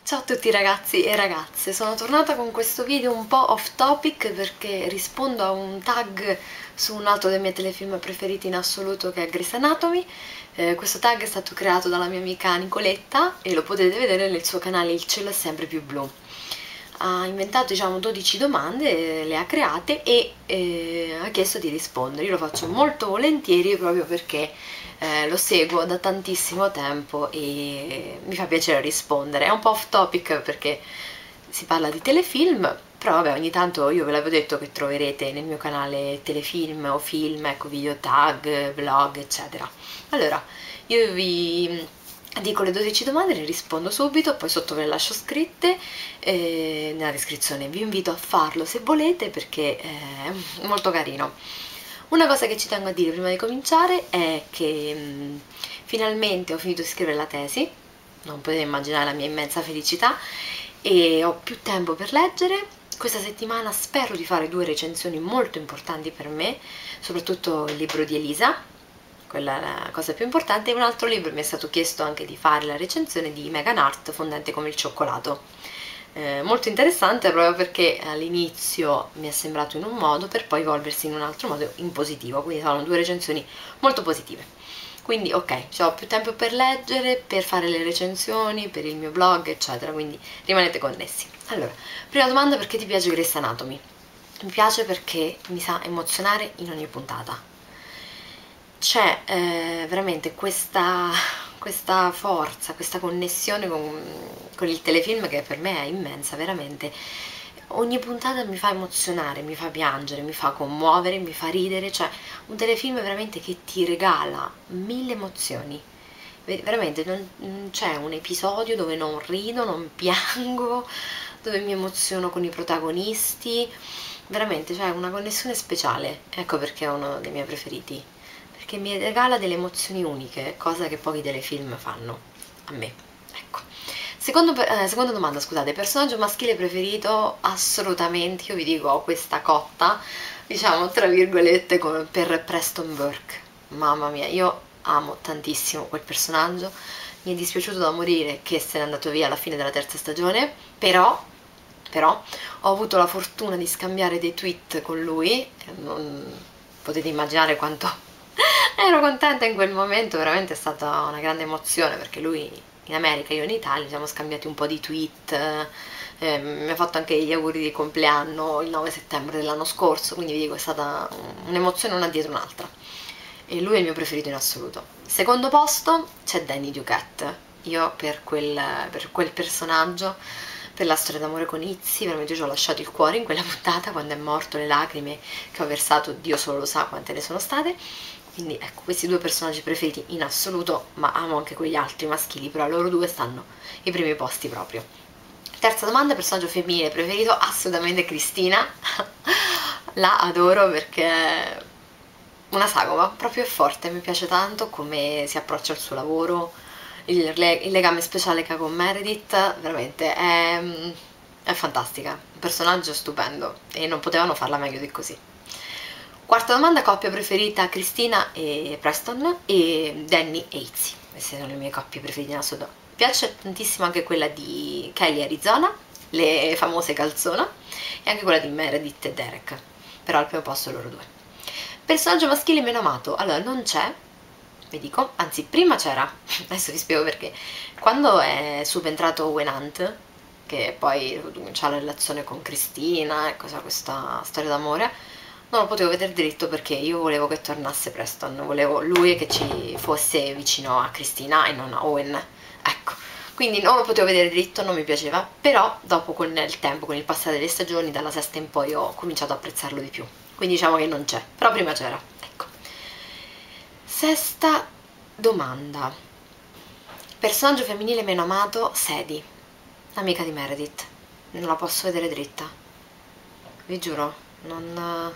Ciao a tutti ragazzi e ragazze, sono tornata con questo video un po' off topic perché rispondo a un tag su un altro dei miei telefilm preferiti in assoluto che è Grey's Anatomy. Questo tag è stato creato dalla mia amica Nicoletta e lo potete vedere nel suo canale Il cielo è sempre più blu. Ha inventato 12 domande, le ha create e ha chiesto di rispondere. Io lo faccio molto volentieri proprio perché lo seguo da tantissimo tempo e mi fa piacere rispondere. È un po' off topic perché si parla di telefilm, però vabbè, ogni tanto io ve l'avevo detto che troverete nel mio canale telefilm o film, ecco, video tag, vlog, eccetera. Allora, io vi dico le 12 domande, le rispondo subito, poi sotto ve le lascio scritte nella descrizione. Vi invito a farlo se volete perché è molto carino. Una cosa che ci tengo a dire prima di cominciare è che finalmente ho finito di scrivere la tesi, non potete immaginare la mia immensa felicità, e ho più tempo per leggere. Questa settimana spero di fare 2 recensioni molto importanti per me, soprattutto il libro di Elisa, quella è la cosa più importante, e un altro libro mi è stato chiesto anche di fare la recensione di Meghan Hart, Fondente come il cioccolato. Molto interessante proprio perché all'inizio mi è sembrato in un modo per poi evolversi in un altro modo in positivo, quindi sono 2 recensioni molto positive. Quindi ok, ho più tempo per leggere, per fare le recensioni, per il mio blog eccetera, quindi rimanete connessi. Allora, prima domanda: perché ti piace Grey's Anatomy? Mi piace perché mi sa emozionare in ogni puntata. C'è veramente questa forza, questa connessione con il telefilm che per me è immensa, veramente. Ogni puntata mi fa emozionare, mi fa piangere, mi fa commuovere, mi fa ridere, cioè un telefilm veramente che ti regala 1000 emozioni. Veramente non c'è un episodio dove non rido, non piango, dove mi emoziono con i protagonisti, veramente c'è una connessione speciale, ecco perché è uno dei miei preferiti, perché mi regala delle emozioni uniche, cosa che pochi telefilm fanno a me, ecco. Seconda domanda, scusate, personaggio maschile preferito? Assolutamente, io vi dico, ho questa cotta, diciamo tra virgolette, per Preston Burke. Mamma mia, io amo tantissimo quel personaggio, mi è dispiaciuto da morire che se n'è andato via alla fine della 3ª stagione, però ho avuto la fortuna di scambiare dei tweet con lui, non potete immaginare quanto ero contenta in quel momento, veramente è stata una grande emozione perché lui in America, io in Italia, ci siamo scambiati un po' di tweet, mi ha fatto anche gli auguri di compleanno il 9 settembre dell'anno scorso, quindi vi dico è stata un'emozione una dietro un'altra e lui è il mio preferito in assoluto. Secondo posto c'è Danny Duquette, io per quel personaggio, per la storia d'amore con Izzy, veramente ci ho lasciato il cuore in quella puntata quando è morto, le lacrime che ho versato, Dio solo lo sa quante ne sono state. Quindi ecco, questi 2 personaggi preferiti in assoluto, ma amo anche quegli altri maschili, però loro 2 stanno ai primi posti proprio. Terza domanda: personaggio femminile preferito? Assolutamente Cristina. La adoro perché è una sagoma, proprio è forte, mi piace tanto come si approccia al suo lavoro, il legame speciale che ha con Meredith, veramente è fantastica, un personaggio stupendo e non potevano farla meglio di così. Quarta domanda: coppia preferita? Cristina e Preston e Danny e Izzy, queste sono le mie coppie preferite in assoluto. Mi piace tantissimo anche quella di Kelly e Arizona, le famose calzona, e anche quella di Meredith e Derek, però al primo posto loro 2. Personaggio maschile meno amato? Allora, non c'è, vi dico, anzi prima c'era, adesso vi spiego perché. Quando è subentrato Owen Hunt, che poi c'ha la relazione con Cristina e questa storia d'amore, non lo potevo vedere dritto perché io volevo che tornasse Preston, volevo lui che ci fosse vicino a Cristina e non a Owen, ecco, quindi non lo potevo vedere dritto, non mi piaceva, però dopo con il tempo, con il passare delle stagioni, dalla 6ª in poi ho cominciato a apprezzarlo di più, quindi diciamo che non c'è, però prima c'era, ecco. Sesta domanda: personaggio femminile meno amato? Sadie, amica di Meredith, non la posso vedere dritta, vi giuro, non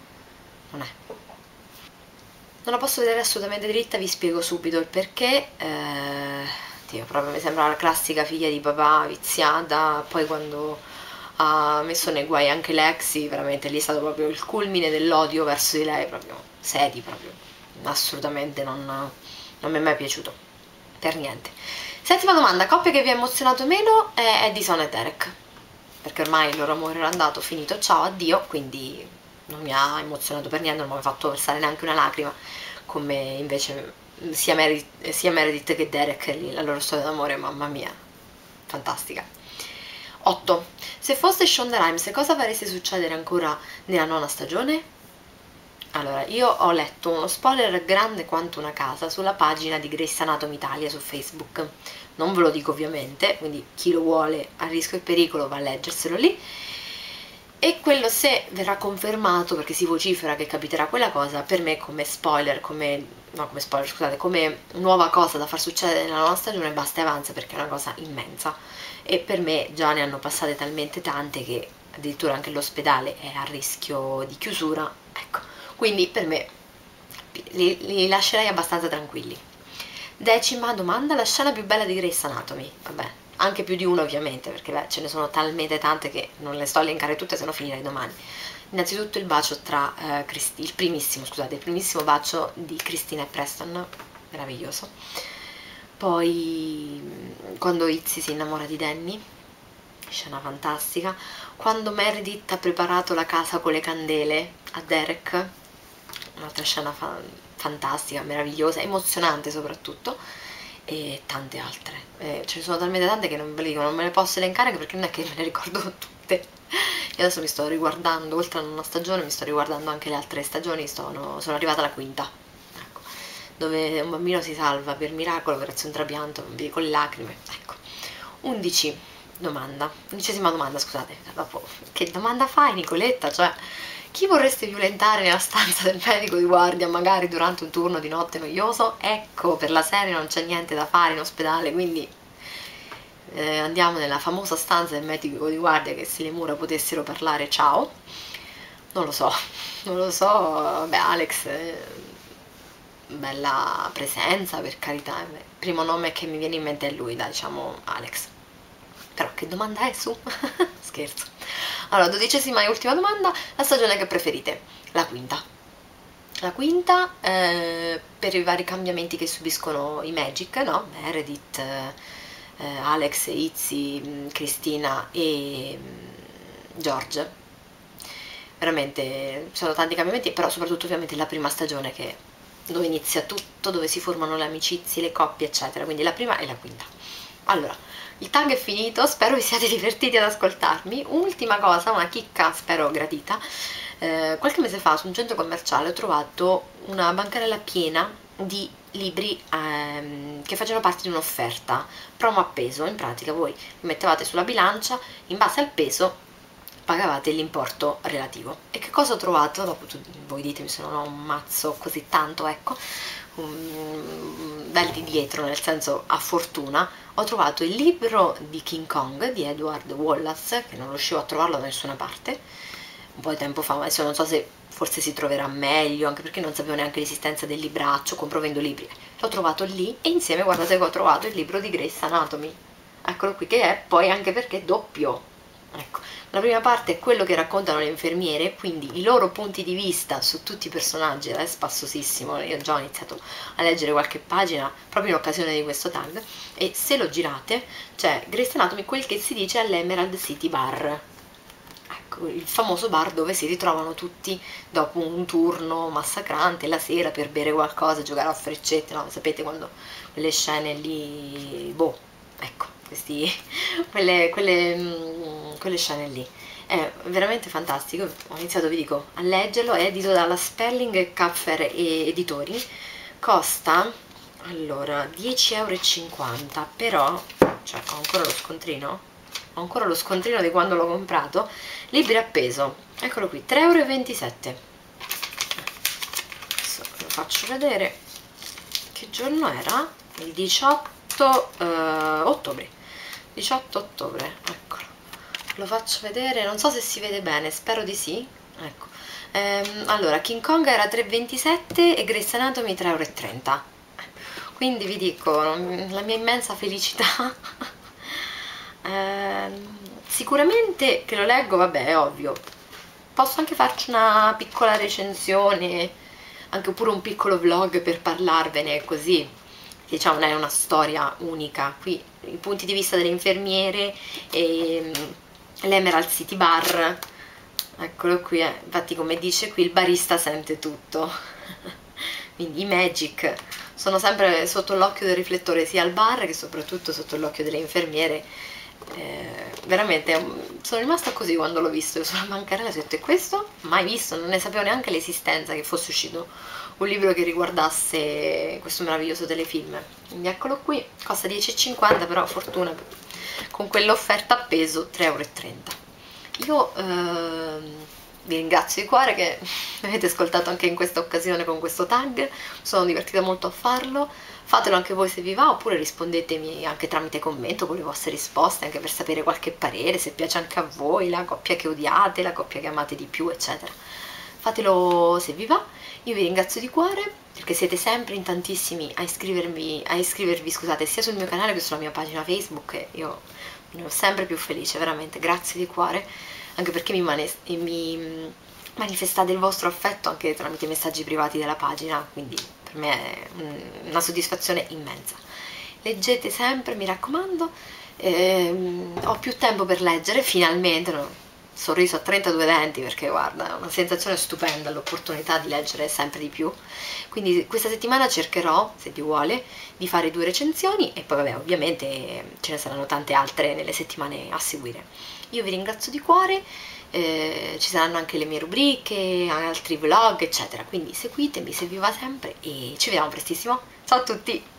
la posso vedere assolutamente dritta, vi spiego subito il perché. Dio, proprio mi sembra la classica figlia di papà viziata, poi quando ha messo nei guai anche Lexi, veramente lì è stato proprio il culmine dell'odio verso di lei, proprio Sadie, proprio assolutamente non mi è mai piaciuto per niente. Settima domanda, coppia che vi ha emozionato meno è Edison e Derek, perché ormai il loro amore era andato, finito, ciao, addio, quindi non mi ha emozionato per niente, non mi ha fatto versare neanche una lacrima, come invece sia Meredith che Derek, la loro storia d'amore, mamma mia, fantastica. 8. Se foste Shonda Rhimes, cosa fareste succedere ancora nella nona stagione? Allora, io ho letto uno spoiler grande quanto una casa sulla pagina di Grey's Anatomy Italia su Facebook. Non ve lo dico ovviamente, quindi chi lo vuole a rischio e pericolo va a leggerselo lì. E quello, se verrà confermato, perché si vocifera che capiterà quella cosa, per me come spoiler, scusate, come nuova cosa da far succedere nella nuova stagione, basta e avanza, perché è una cosa immensa. E per me già ne hanno passate talmente tante che addirittura anche l'ospedale è a rischio di chiusura, ecco. Quindi per me li lascerei abbastanza tranquilli. Decima domanda, la scena più bella di Grey's Anatomy? Vabbè, anche più di una ovviamente, perché ce ne sono talmente tante che non le sto a elencare tutte, se no finirei domani. Innanzitutto il bacio tra il primissimo bacio di Cristina e Preston, meraviglioso. Poi quando Izzy si innamora di Danny, scena fantastica. Quando Meredith ha preparato la casa con le candele a Derek, un'altra scena fantastica, meravigliosa, emozionante soprattutto, e tante altre. Ce ne sono talmente tante che non ve le dico, non me le posso elencare perché non è che me le ricordo tutte. Io adesso mi sto riguardando, oltre a una stagione, mi sto riguardando anche le altre stagioni, sono arrivata alla quinta, ecco, dove un bambino si salva per miracolo grazie a un trapianto con le lacrime, ecco. 11ª domanda, scusate, dopo, che domanda fai Nicoletta? Cioè, chi vorreste violentare nella stanza del medico di guardia, magari durante un turno di notte noioso? Ecco, per la serie non c'è niente da fare in ospedale, quindi andiamo nella famosa stanza del medico di guardia, che se le mura potessero parlare, ciao. Non lo so, vabbè, Alex, bella presenza, per carità, il primo nome che mi viene in mente è lui, dai, diciamo Alex. Però che domanda è, su? Scherzo. Allora, 12ª e ultima domanda, la stagione che preferite? La quinta. La quinta, per i vari cambiamenti che subiscono i Magic, no? Meredith, Alex, Izzy, Cristina e George. Veramente sono tanti cambiamenti, però soprattutto ovviamente la prima stagione, dove inizia tutto, dove si formano le amicizie, le coppie, eccetera. Quindi la prima e la quinta. Allora, il tag è finito, spero vi siate divertiti ad ascoltarmi. Ultima cosa, una chicca spero gradita. Qualche mese fa su un centro commerciale ho trovato una bancarella piena di libri che facevano parte di un'offerta promo a peso. In pratica voi li mettevate sulla bilancia, in base al peso pagavate l'importo relativo. E che cosa ho trovato? Dopo voi ditemi se non ho un mazzo così tanto, ecco, bel di dietro, nel senso a fortuna, ho trovato il libro di King Kong di Edward Wallace, che non riuscivo a trovarlo da nessuna parte, un po' di tempo fa, ma adesso non so se forse si troverà meglio, anche perché non sapevo neanche l'esistenza del libraccio, compro vendo libri. L'ho trovato lì e insieme, guardate che ho trovato il libro di Grey's Anatomy, eccolo qui, che è poi anche perché doppio. Ecco, la prima parte è quello che raccontano le infermiere, quindi i loro punti di vista su tutti i personaggi, ed è spassosissimo. Io già ho iniziato a leggere qualche pagina proprio in occasione di questo tag, e se lo girate c'è Grey's Anatomy, quel che si dice all'Emerald City Bar, ecco, il famoso bar dove si ritrovano tutti dopo un turno massacrante la sera per bere qualcosa, giocare a freccette, no? Sapete, quando quelle scene lì, boh, ecco, quelle scene lì. È veramente fantastico. Ho iniziato, vi dico, a leggerlo, è edito dalla Spelling e Kapfer Editori, costa, allora, 10,50 €, però, cioè, ho ancora lo scontrino di quando l'ho comprato. Libri a peso, eccolo qui, 3,27 €. Adesso ve lo faccio vedere che giorno era, il 18 ottobre. 18 ottobre, eccolo, lo faccio vedere, non so se si vede bene, spero di sì, ecco. Allora, King Kong era 3,27 € e Grey's Anatomy 3,30 €, quindi vi dico, la mia immensa felicità. Sicuramente che lo leggo, vabbè, è ovvio, posso anche farci una piccola recensione, anche oppure un piccolo vlog per parlarvene, così diciamo non è una storia unica, qui i punti di vista delle infermiere e l'Emerald City Bar, eccolo qui, infatti come dice qui il barista sente tutto. Quindi i Magic sono sempre sotto l'occhio del riflettore sia al bar che soprattutto sotto l'occhio delle infermiere. Veramente sono rimasta così quando l'ho visto, io sulla bancarella ho detto: e questo? Mai visto, non ne sapevo neanche l'esistenza, che fosse uscito un libro che riguardasse questo meraviglioso telefilm. Quindi eccolo qui, costa 10,50, però fortuna, con quell'offerta a peso 3,30 euro. Io vi ringrazio di cuore che mi avete ascoltato anche in questa occasione con questo tag, sono divertita molto a farlo. Fatelo anche voi se vi va, oppure rispondetemi anche tramite commento con le vostre risposte, anche per sapere qualche parere, se piace anche a voi, la coppia che odiate, la coppia che amate di più, eccetera. Fatelo se vi va. Io vi ringrazio di cuore perché siete sempre in tantissimi a iscrivervi, scusate, sia sul mio canale che sulla mia pagina Facebook, e io ne ho sempre più felice, veramente, grazie di cuore, anche perché mi manifestate il vostro affetto anche tramite i messaggi privati della pagina, quindi per me è una soddisfazione immensa. Leggete sempre, mi raccomando. Ho più tempo per leggere, finalmente, sorriso a 32 denti, perché guarda, è una sensazione stupenda l'opportunità di leggere sempre di più. Quindi questa settimana cercherò, se Dio vuole, di fare 2 recensioni, e poi vabbè, ovviamente ce ne saranno tante altre nelle settimane a seguire. Io vi ringrazio di cuore, ci saranno anche le mie rubriche, altri vlog, eccetera, quindi seguitemi se vi va sempre, e ci vediamo prestissimo. Ciao a tutti!